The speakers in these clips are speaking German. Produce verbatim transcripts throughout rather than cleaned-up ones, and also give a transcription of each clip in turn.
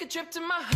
a trip to my.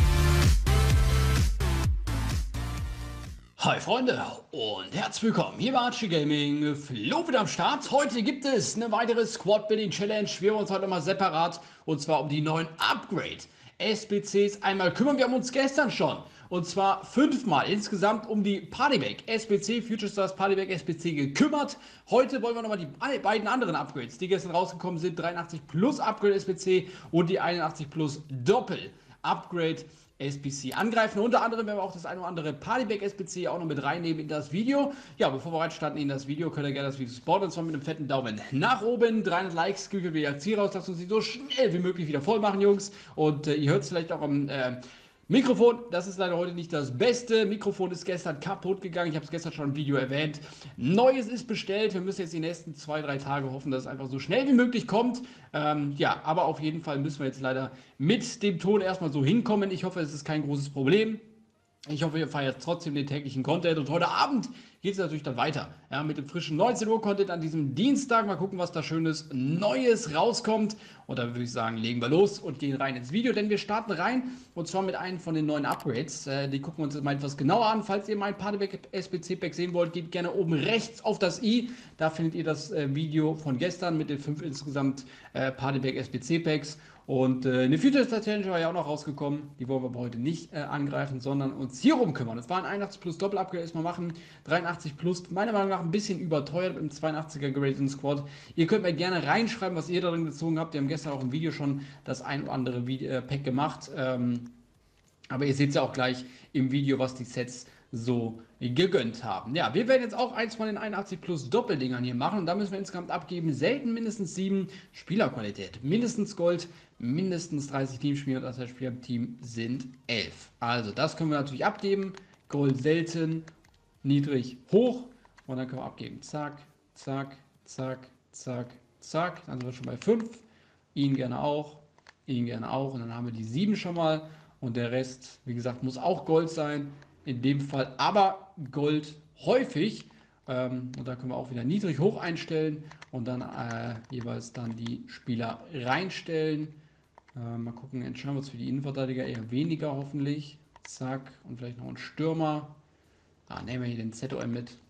Hi Freunde und herzlich willkommen hier bei Archie Gaming. Flo wieder am Start. Heute gibt es eine weitere Squad Building Challenge. Wir wollen uns heute mal separat und zwar um die neuen Upgrade S B Cs einmal kümmern. Wir haben uns gestern schon und zwar fünfmal insgesamt um die Partybag S B C Future Stars Partybag S B C gekümmert. Heute wollen wir nochmal die beiden anderen Upgrades, die gestern rausgekommen sind, dreiundachtzig Plus Upgrade S B C und die einundachtzig Plus Doppel Upgrade S B C angreifen. Unter anderem werden wir auch das eine oder andere Partybag S B C auch noch mit reinnehmen in das Video. Ja, bevor wir reinstarten in das Video, könnt ihr gerne das Video supporten, und zwar mit einem fetten Daumen nach oben. dreihundert Likes, kriegen wir wieder Ziel raus, dass wir uns die so schnell wie möglich wieder voll machen, Jungs. Und äh, ihr hört es vielleicht auch am äh, Mikrofon, das ist leider heute nicht das Beste. Mikrofon ist gestern kaputt gegangen. Ich habe es gestern schon im Video erwähnt. Neues ist bestellt. Wir müssen jetzt die nächsten zwei, drei Tage hoffen, dass es einfach so schnell wie möglich kommt. Ähm, ja, aber auf jeden Fall müssen wir jetzt leider mit dem Ton erstmal so hinkommen. Ich hoffe, es ist kein großes Problem. Ich hoffe, ihr feiert trotzdem den täglichen Content und heute Abend geht es natürlich dann weiter. Ja, mit dem frischen neunzehn Uhr Content an diesem Dienstag. Mal gucken, was da schönes Neues rauskommt. Und dann würde ich sagen, legen wir los und gehen rein ins Video, denn wir starten rein und zwar mit einem von den neuen Upgrades. Äh, die gucken wir uns jetzt mal etwas genauer an. Falls ihr mein Partybag S B C Pack sehen wollt, geht gerne oben rechts auf das i. Da findet ihr das äh, Video von gestern mit den fünf insgesamt äh, Partybag S B C Packs. Und äh, eine Future Star Challenge war ja auch noch rausgekommen. Die wollen wir aber heute nicht äh, angreifen, sondern uns hier rum kümmern. Das war ein einundachtzig Plus Doppel-Upgrade erstmal machen. dreiundachtzig Plus, meiner Meinung nach ein bisschen überteuert mit dem zweiundachtziger gerateten Squad. Ihr könnt mir gerne reinschreiben, was ihr darin gezogen habt. Wir haben gestern auch im Video schon das ein oder andere Video, äh, Pack gemacht. Ähm, aber ihr seht ja auch gleich im Video, was die Sets so gegönnt haben. Ja, wir werden jetzt auch eins von den einundachtzig Plus Doppeldingern hier machen und da müssen wir insgesamt abgeben, selten mindestens sieben, Spielerqualität mindestens Gold, mindestens dreißig Teamspieler und das heißt Spieler im Team sind elf. Also das können wir natürlich abgeben, Gold selten, niedrig, hoch und dann können wir abgeben. Zack, zack, zack, zack, zack, dann sind wir schon bei fünf, ihn gerne auch, ihn gerne auch und dann haben wir die sieben schon mal und der Rest, wie gesagt, muss auch Gold sein. In dem Fall aber Gold häufig. Ähm, und da können wir auch wieder niedrig hoch einstellen und dann äh, jeweils dann die Spieler reinstellen. Äh, mal gucken, entscheiden wir uns für die Innenverteidiger eher weniger hoffentlich. Zack, und vielleicht noch einen Stürmer. Ah, nehmen wir hier den Z O M mit.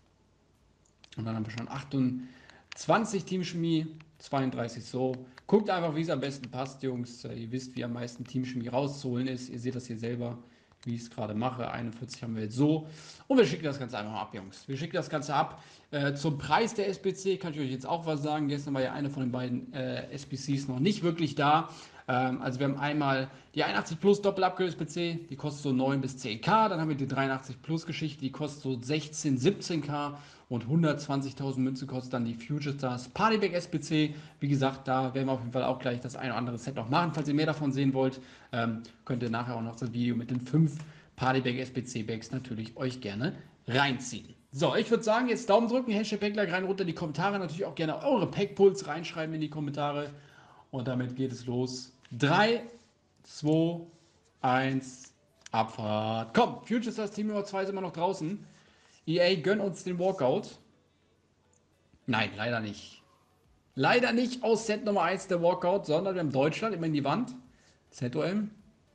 Und dann haben wir schon achtundzwanzig Teamchemie, zweiunddreißig so. Guckt einfach, wie es am besten passt, Jungs. Ihr wisst, wie am meisten Teamchemie rauszuholen ist. Ihr seht das hier selber, wie ich es gerade mache. einundvierzig haben wir jetzt so. Und wir schicken das Ganze einfach mal ab, Jungs. Wir schicken das Ganze ab. Äh, zum Preis der S B C kann ich euch jetzt auch was sagen. Gestern war ja eine von den beiden äh, S B Cs noch nicht wirklich da. Ähm, also wir haben einmal die einundachtzig Plus Doppel-Upgrade S B C, die kostet so neun bis zehn K. Dann haben wir die dreiundachtzig Plus Geschichte, die kostet so sechzehn, siebzehn K. Und hundertzwanzigtausend Münzen kostet dann die Future Stars Partybag S B C. Wie gesagt, da werden wir auf jeden Fall auch gleich das ein oder andere Set noch machen. Falls ihr mehr davon sehen wollt, ähm, könnt ihr nachher auch noch das Video mit den fünf Partybag S B C Bags natürlich euch gerne reinziehen. So, ich würde sagen, jetzt Daumen drücken, Hashtag Packlag rein, runter in die Kommentare. Natürlich auch gerne eure Packpuls reinschreiben in die Kommentare. Und damit geht es los. drei, zwei, eins, Abfahrt. Komm, Future Stars Team Nummer zwei sind immer noch draußen. E A, gönn uns den Walkout. Nein, leider nicht. Leider nicht aus Set Nummer eins der Walkout, sondern wir haben Deutschland immer in die Wand. Z O M.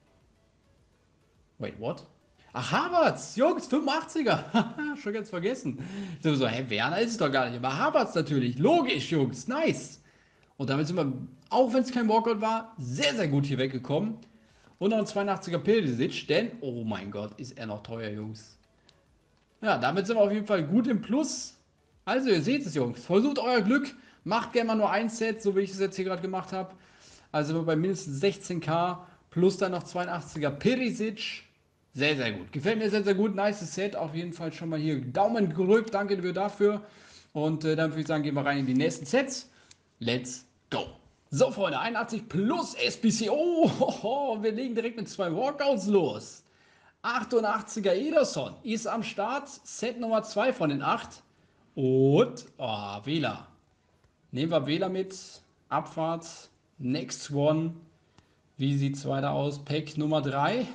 Wait, what? Ach, Havertz, Jungs, fünfundachtziger. Schon ganz vergessen. So, so, hä, Werner ist es doch gar nicht. Aber Havertz natürlich. Logisch, Jungs. Nice. Und damit sind wir, auch wenn es kein Walkout war, sehr, sehr gut hier weggekommen. Und noch ein zweiundachtziger Pildisic, denn, oh mein Gott, ist er noch teuer, Jungs. Ja, damit sind wir auf jeden Fall gut im Plus. Also, ihr seht es, Jungs. Versucht euer Glück. Macht gerne mal nur ein Set, so wie ich es jetzt hier gerade gemacht habe. Also sind wir bei mindestens sechzehn K. Plus dann noch zweiundachtziger Perisic. Sehr, sehr gut. Gefällt mir sehr, sehr gut. Nice Set. Auf jeden Fall schon mal hier Daumen gerückt. Danke dir dafür. Und äh, dann würde ich sagen, gehen wir rein in die nächsten Sets. Let's go. So, Freunde, einundachtzig Plus S B C. Oh, ho, ho, wir legen direkt mit zwei Walkouts los. achtundachtziger Ederson ist am Start. Set Nummer zwei von den acht. Und, oh, Wähler. Nehmen wir Wähler mit. Abfahrt. Next one. Wie sieht es weiter aus? Pack Nummer drei.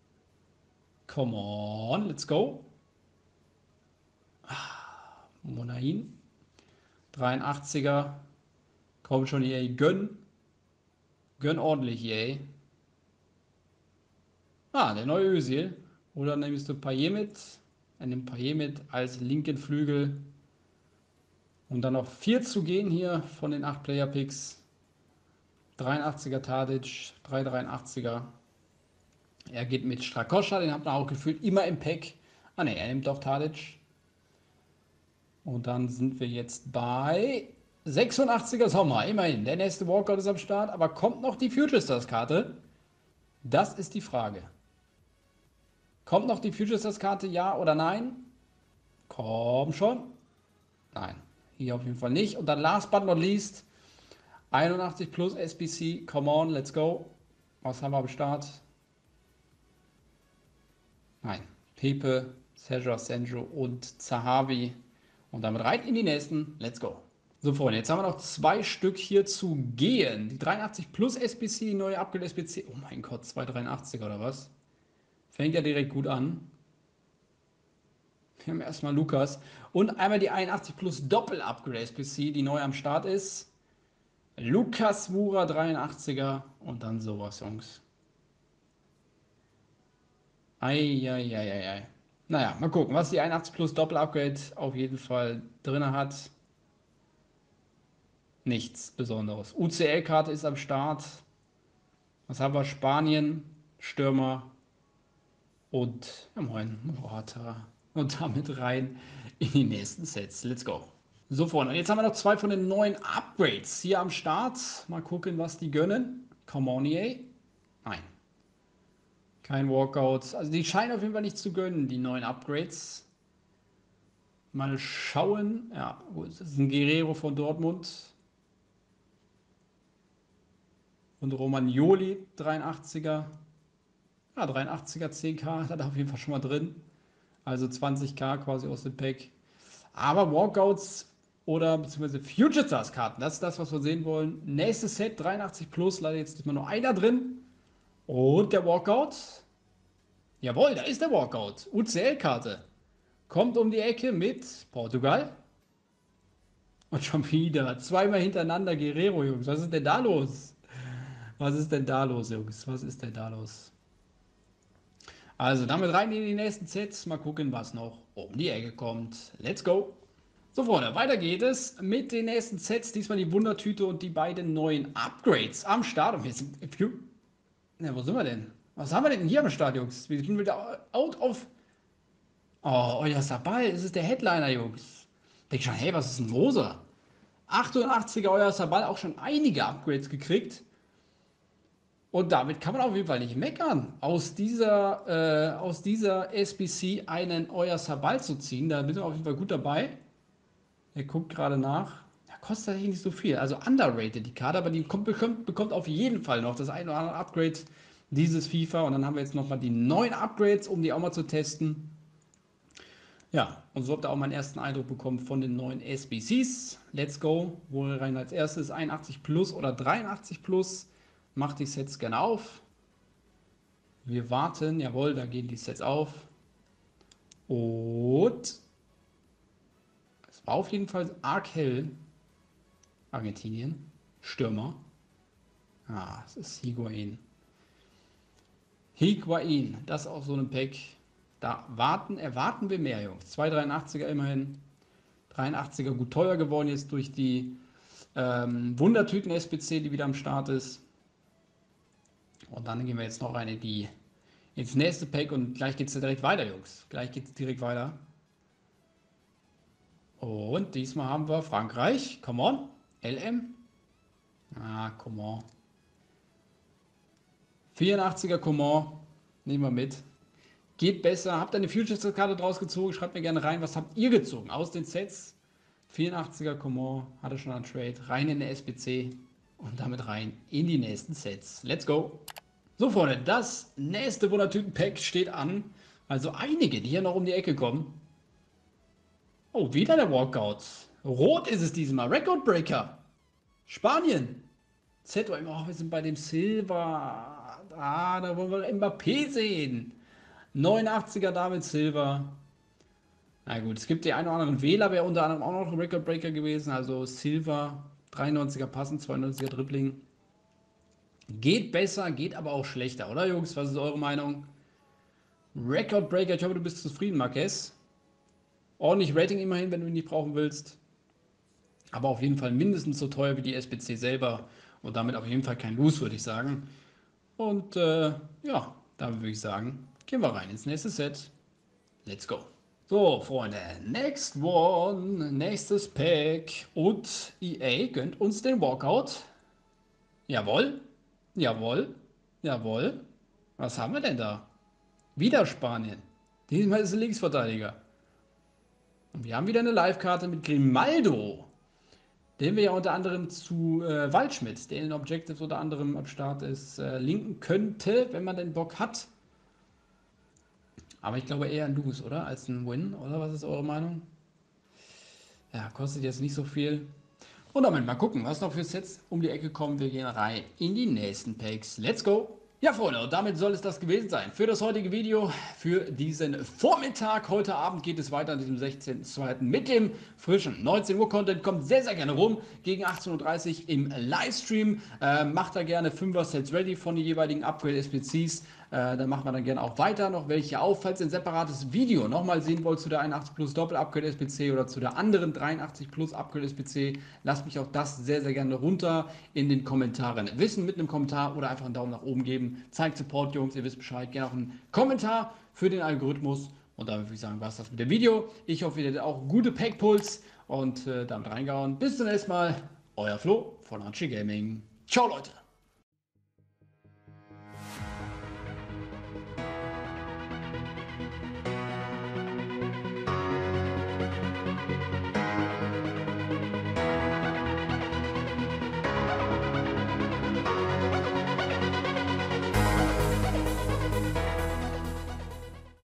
Come on, let's go. Ah, Monahin. dreiundachtziger. Komm schon, E A. Gönn. Gönn ordentlich, E A. Ah, der neue Özil. Oder nimmst du Payet mit? Er nimmt Payet mit als linken Flügel. Und dann noch vier zu gehen hier von den acht Player-Picks. dreiundachtziger Tadic, drei dreiundachtziger. Er geht mit Strakoscha, den hat man auch gefühlt immer im Pack. Ah ne, er nimmt doch Tadic. Und dann sind wir jetzt bei sechsundachtziger Sommer. Immerhin, der nächste Walkout ist am Start. Aber kommt noch die Future Stars Karte? Das ist die Frage. Kommt noch die Future Stars Karte, ja oder nein? Komm schon. Nein, hier auf jeden Fall nicht. Und dann last but not least, einundachtzig plus S B C. Come on, let's go. Was haben wir am Start? Nein, Pepe, Sergio Asenjo und Zahavi. Und damit rein in die nächsten. Let's go. So, Freunde, jetzt haben wir noch zwei Stück hier zu gehen. Die dreiundachtzig plus S B C, neue Upgrade S B C. Oh mein Gott, zwei dreiundachtziger oder was? Fängt ja direkt gut an. Wir haben erstmal Lukas. Und einmal die einundachtzig plus Doppel-Upgrade S B C, die neu am Start ist. Lukas Moura, dreiundachtziger. Und dann sowas, Jungs. Eieieiei. Naja, mal gucken, was die einundachtzig plus Doppel-Upgrade auf jeden Fall drin hat. Nichts Besonderes. U C L-Karte ist am Start. Was haben wir? Spanien, Stürmer und ja moin, Morata. Und damit rein in die nächsten Sets. Let's go. So, Freunde, jetzt haben wir noch zwei von den neuen Upgrades hier am Start. Mal gucken, was die gönnen. Commonier. Nein. Kein Walkout. Also die scheinen auf jeden Fall nicht zu gönnen, die neuen Upgrades. Mal schauen. Ja, das ist ein Guerrero von Dortmund. Und Romagnoli, dreiundachtziger. Ja, dreiundachtziger zehn K hat er auf jeden Fall schon mal drin. Also zwanzig K quasi aus dem Pack. Aber Walkouts oder beziehungsweise Future Stars Karten, das ist das, was wir sehen wollen. Nächstes Set, dreiundachtzig plus, leider jetzt ist mal nur einer drin. Und der Walkout. Jawohl, da ist der Walkout. U C L-Karte. Kommt um die Ecke mit Portugal. Und schon wieder zweimal hintereinander Guerrero, Jungs. Was ist denn da los? Was ist denn da los, Jungs? Was ist denn da los? Also damit rein in die nächsten Sets. Mal gucken, was noch um die Ecke kommt. Let's go. So, Freunde, weiter geht es mit den nächsten Sets. Diesmal die Wundertüte und die beiden neuen Upgrades am Start. Und wir sind... Ja, wo sind wir denn? Was haben wir denn hier am Start, Jungs? Wir sind wieder out of... Oh, euer Sabal. Das ist der Headliner, Jungs. Denk schon, hey, was ist ein Rosa? achtundachtziger euer Sabal, auch schon einige Upgrades gekriegt. Und damit kann man auf jeden Fall nicht meckern, aus dieser, äh, aus dieser S B C einen euer Sabal zu ziehen. Da sind wir auf jeden Fall gut dabei. Er guckt gerade nach. Ja, kostet tatsächlich nicht so viel. Also underrated die Karte, aber die kommt, bekommt, bekommt auf jeden Fall noch das ein oder andere Upgrade dieses FIFA. Und dann haben wir jetzt nochmal die neuen Upgrades, um die auch mal zu testen. Ja, und so habt ihr auch meinen ersten Eindruck bekommen von den neuen S B Cs. Let's go. Wo rein als erstes? einundachtzig plus oder dreiundachtzig plus. Macht die Sets gerne auf. Wir warten. Jawohl, da gehen die Sets auf. Und es war auf jeden Fall arg hell. Argentinien. Stürmer. Ah, es ist Higuain. Higuain. Das auf so einem Pack. Da warten, erwarten wir mehr, Jungs. zwei dreiundachtziger immerhin. dreiundachtziger gut teuer geworden jetzt durch die ähm, Wundertüten S B C, die wieder am Start ist. Und dann gehen wir jetzt noch rein in die, ins nächste Pack und gleich geht es direkt weiter, Jungs. Gleich geht es direkt weiter. Und diesmal haben wir Frankreich. Come on. L M. Ah, come on. vierundachtziger Coman. Nehmen wir mit. Geht besser. Habt ihr eine Future-Karte draus gezogen? Schreibt mir gerne rein. Was habt ihr gezogen aus den Sets? vierundachtziger Coman. Hatte schon einen Trade. Rein in der S B C. Und damit rein in die nächsten Sets. Let's go. So, Freunde, das nächste Wundertüten-Pack steht an. Also einige, die hier noch um die Ecke kommen. Oh, wieder der Walkout. Rot ist es diesmal. Record Breaker. Spanien. Z O M. Oh, wir sind bei dem Silber. Ah, da wollen wir Mbappé sehen. neunundachtziger David Silva. Na gut, es gibt die einen oder anderen Wähler, wäre unter anderem auch noch ein Record Breaker gewesen. Also Silva. dreiundneunziger Passen, zweiundneunziger Dribbling. Geht besser, geht aber auch schlechter, oder Jungs? Was ist eure Meinung? Record Breaker, ich hoffe, du bist zufrieden, Marquez. Ordentlich Rating immerhin, wenn du ihn nicht brauchen willst. Aber auf jeden Fall mindestens so teuer wie die S B C selber. Und damit auf jeden Fall kein Lose, würde ich sagen. Und äh, ja, damit würde ich sagen, gehen wir rein ins nächste Set. Let's go. So, Freunde, next one, nächstes Pack. Und E A gönnt uns den Walkout. Jawohl, jawohl, jawohl. Was haben wir denn da? Wieder Spanien. Diesmal ist es Linksverteidiger. Und wir haben wieder eine Live-Karte mit Grimaldo, den wir ja unter anderem zu äh, Waldschmidt, der in Objectives unter anderem am Start ist, äh, linken könnte, wenn man den Bock hat. Aber ich glaube eher ein Lose, oder? Als ein Win, oder? Was ist eure Meinung? Ja, kostet jetzt nicht so viel. Und damit mal gucken, was noch für Sets um die Ecke kommen. Wir gehen rein in die nächsten Packs. Let's go! Ja, Freunde, und damit soll es das gewesen sein für das heutige Video, für diesen Vormittag. Heute Abend geht es weiter an diesem sechzehnten zweiten mit dem frischen neunzehn Uhr Content. Kommt sehr, sehr gerne rum, gegen achtzehn Uhr dreißig im Livestream. Äh, macht da gerne fünfer Sets ready von den jeweiligen Upgrade-S P Cs. Äh, dann machen wir dann gerne auch weiter noch welche auf. Falls ihr ein separates Video nochmal sehen wollt zu der einundachtzig Plus Doppel-Upgrade S P C oder zu der anderen dreiundachtzig Plus Upgrade S P C, lasst mich auch das sehr, sehr gerne runter in den Kommentaren wissen, mit einem Kommentar oder einfach einen Daumen nach oben geben. Zeigt Support, Jungs, ihr wisst Bescheid. Gerne auch einen Kommentar für den Algorithmus. Und damit würde ich sagen, war es das mit dem Video. Ich hoffe, ihr hattet auch gute Packpulls und äh, damit reingehauen. Bis zum nächsten Mal. Euer Flo von Archie Gaming. Ciao, Leute.